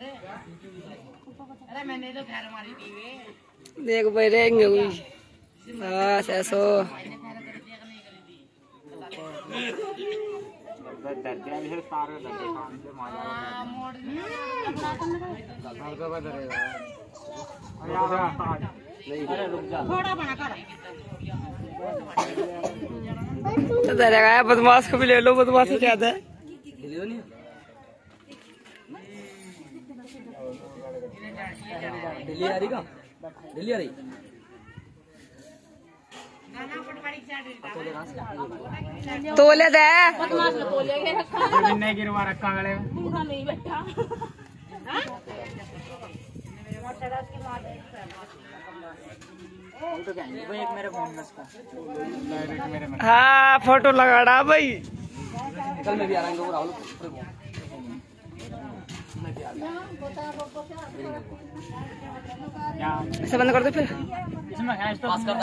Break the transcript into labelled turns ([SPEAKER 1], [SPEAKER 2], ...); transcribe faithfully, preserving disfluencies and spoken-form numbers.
[SPEAKER 1] अरे मैंने तो खैर मारी थी वे।
[SPEAKER 2] देख भाई रहेंगे कोई बस ऐसो बदमाश को भी ले लो। बदमाश क्या है
[SPEAKER 3] दिल्ली आ रही का दिल्ली आ रही
[SPEAKER 2] तोले दे
[SPEAKER 1] नहीं गिरवा रखा गले नहीं बैठा
[SPEAKER 2] हाँ फोटो लगाड़ा भाई।
[SPEAKER 3] कल मैं भी आ रहा हूँ राहुल
[SPEAKER 2] ऐसे बंद कर दो फिर।